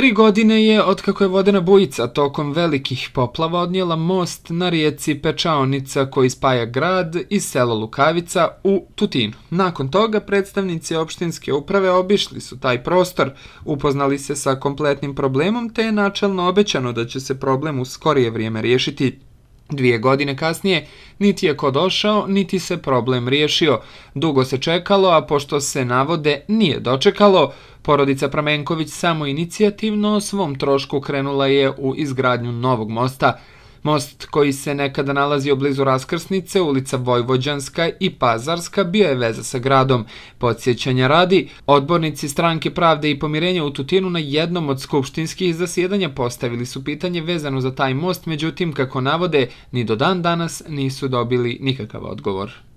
3 godine je otkako je vodena bujica tokom velikih poplava odnijela most na rijeci Pečaonica koji spaja grad i selo Lukavica u Tutinu. Nakon toga predstavnici opštinske uprave obišli su taj prostor, upoznali se sa kompletnim problemom te je načelno obećano da će se problem u skorije vrijeme riješiti. 2 godine kasnije niti je ko došao, niti se problem riješio. Dugo se čekalo, a pošto se navode nije dočekalo, porodica Pramenković samoinicijativno o svom trošku krenula je u izgradnju novog mosta. Most koji se nekada nalazio blizu raskrsnice, ulica Vojvođanska i Pazarska, bio je veza sa gradom. Podsjećanja radi, odbornici Stranke pravde i pomirenja u Tutinu na jednom od skupštinskih zasjedanja postavili su pitanje vezano za taj most, međutim, kako navode, ni do dan danas nisu dobili nikakav odgovor.